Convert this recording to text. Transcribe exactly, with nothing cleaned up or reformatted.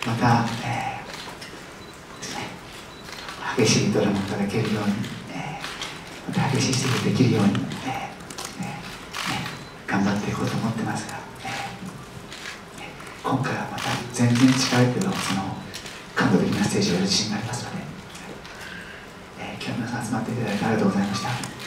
また、えーですね、激しいドラマをいただけるように、えー、また激しい仕事できるように、えーえーね、頑張っていこうと思ってますが、えー、今回はまた全然違うけど、その感動的なステージをやる自信がありますので、えー、今日皆さん集まっていただいてありがとうございました。